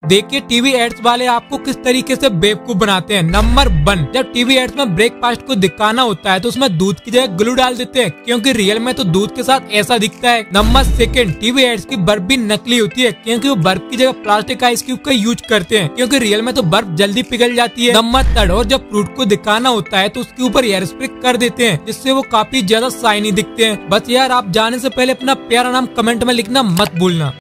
देखिए TV ads वाले आपको किस तरीके से बेवकूफ बनाते हैं। नंबर 1, जब टीवी एड्स में ब्रेकफास्ट को दिखाना होता है तो उसमें दूध की जगह ग्लू डाल देते हैं, क्योंकि रियल में तो दूध के साथ ऐसा दिखता है। नंबर 2, टीवी एड्स की बर्फ भी नकली होती है, क्योंकि वो बर्फ की जगह प्लास्टिक आइस क्यूब का यूज करते हैं, क्योंकि रियल में तो बर्फ जल्दी पिघल जाती है। नंबर 3, और जब फ्रूट को दिखाना होता है तो उसके ऊपर एयर स्प्रे कर देते हैं, जिससे वो काफी ज्यादा शाइनी दिखते हैं। बस यार, आप जाने से पहले अपना प्यारा नाम कमेंट में लिखना मत भूलना।